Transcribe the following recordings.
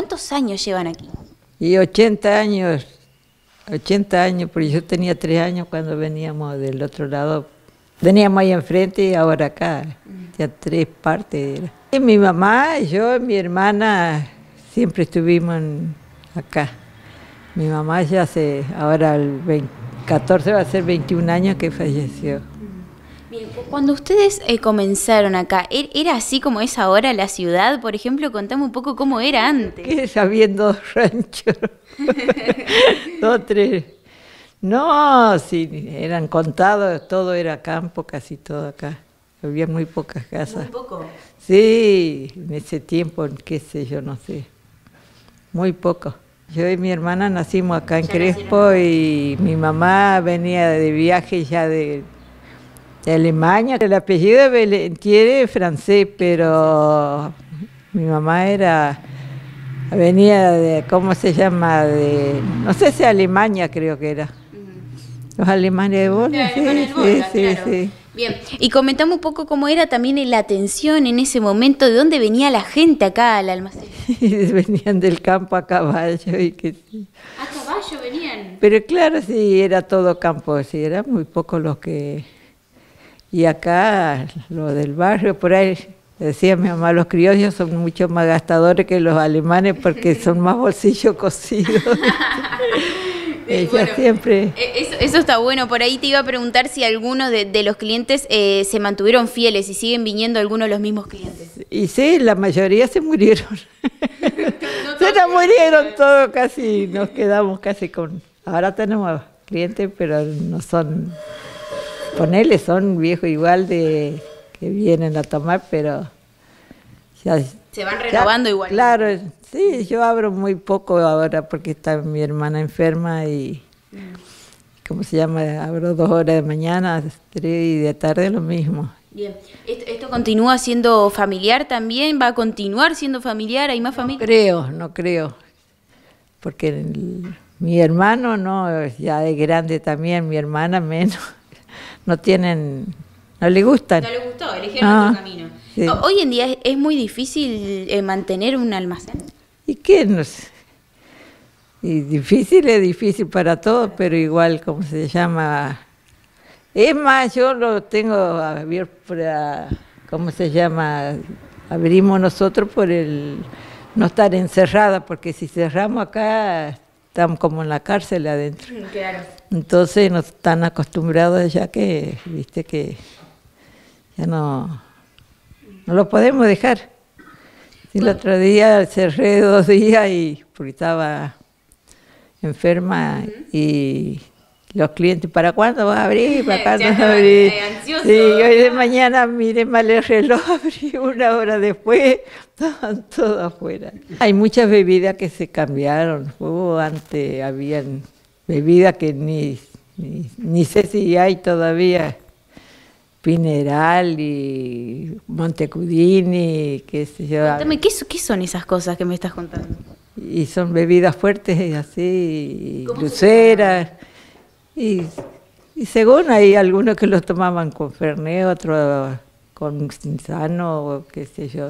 ¿Cuántos años llevan aquí? Y 80 años, porque yo tenía 3 años cuando veníamos del otro lado. Veníamos ahí enfrente y ahora acá, ya 3 partes era. Y mi mamá, yo, mi hermana, siempre estuvimos acá. Mi mamá ya ahora el 14 va a ser 21 años que falleció. Bien, cuando ustedes comenzaron acá, ¿era así como es ahora la ciudad? Por ejemplo, contame un poco cómo era antes. Que había 2 ranchos, 2, 3. No, sí, eran contados, todo era campo, casi todo acá. Había muy pocas casas. ¿Muy poco? Sí, en ese tiempo, qué sé yo, no sé. Muy poco. Yo y mi hermana nacimos acá en Crespo y mi mamá venía de viaje ya de Alemania. El apellido de Belentier es francés, pero mi mamá venía de, ¿cómo se llama? No sé si Alemania creo que era. Los alemanes de Volta, sí. Bien, y comentamos un poco cómo era también la atención en ese momento, de dónde venía la gente acá al almacén. Venían del campo a caballo y que sí. ¿A caballo venían? Pero claro, sí, era todo campo, sí, eran muy pocos los que... Y acá, lo del barrio, por ahí, decía mi mamá, los criollos son mucho más gastadores que los alemanes porque son más bolsillos cosidos. Ella bueno, siempre... Eso está bueno. Por ahí te iba a preguntar si algunos de los clientes se mantuvieron fieles y siguen viniendo algunos de los mismos clientes. Y sí, la mayoría se murieron. Se nos murieron todos casi, nos quedamos casi con... Ahora tenemos clientes, pero no son... Ponele, son viejos igual que vienen a tomar, pero... Ya, se van renovando igual. Claro, sí, yo abro muy poco ahora porque está mi hermana enferma y, ¿cómo se llama? Abro 2 horas de mañana, 3 y de tarde lo mismo. Bien, ¿esto continúa siendo familiar también? ¿Va a continuar siendo familiar? ¿Hay más familia? No creo, porque mi hermano no, ya es grande también, mi hermana menos, no le gustan. No le gustó, eligieron otro camino. Sí. Hoy en día es muy difícil mantener un almacén. ¿Y qué? No sé. Y difícil es difícil para todos, pero igual, ¿cómo se llama? Es más, yo lo tengo abierto ¿cómo se llama? Abrimos nosotros por no estar encerrada, porque si cerramos acá, estamos como en la cárcel adentro. Claro. Entonces nos están acostumbrados ya que, viste, que ya no lo podemos dejar. El otro día cerré 2 días porque estaba enferma y los clientes, ¿para cuándo vas a abrir? ¿Para cuándo vas a abrir? Ansioso. Sí, hoy de mañana miré mal el reloj, abrí 1 hora después, estaban todos afuera. Hay muchas bebidas que se cambiaron. Antes habían bebidas que ni sé si hay todavía. Pineral y Montecudini, qué sé yo. Cuéntame, ¿qué son esas cosas que me estás contando? Y son bebidas fuertes así, luceras. Y según hay algunos que los tomaban con Fernet, otros con Cinzano, qué sé yo.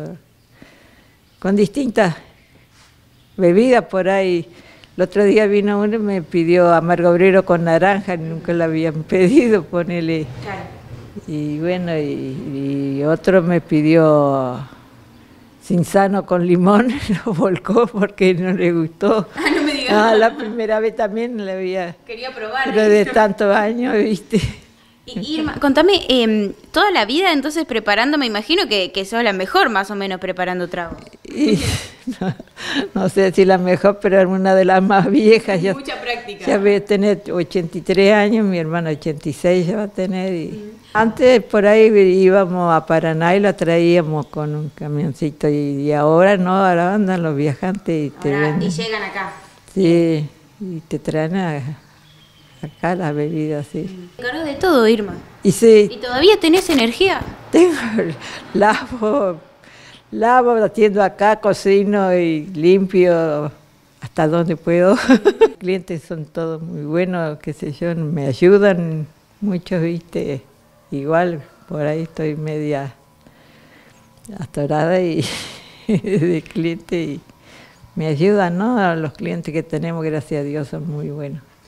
Con distintas bebidas por ahí. El otro día vino uno y me pidió amargo obrero con naranja, nunca lo habían pedido, ponele. Claro. Y bueno, y otro me pidió Cinzano con limón, lo volcó porque no le gustó. Ah, no me digas. La primera vez también le había... Quería probar. Pero de tantos años, ¿viste? Y Irma, contame, toda la vida entonces preparando, me imagino que sos la mejor más o menos preparando tragos. No sé si la mejor, pero una de las más viejas. Mucha práctica. Ya voy a tener 83 años, mi hermana 86 ya va a tener. Antes por ahí íbamos a Paraná y la traíamos con un camioncito y ahora no, ahora andan los viajantes y te venden. Y llegan acá. Sí, y te traen acá las bebidas, sí. Te encargas de todo, Irma. Y sí. ¿Y todavía tenés energía? Lavo, atiendo acá, cocino y limpio hasta donde puedo. Los clientes son todos muy buenos, qué sé yo, me ayudan muchos, viste. Igual por ahí estoy media atorada y de cliente, me ayudan, ¿no? A los clientes que tenemos, gracias a Dios, son muy buenos.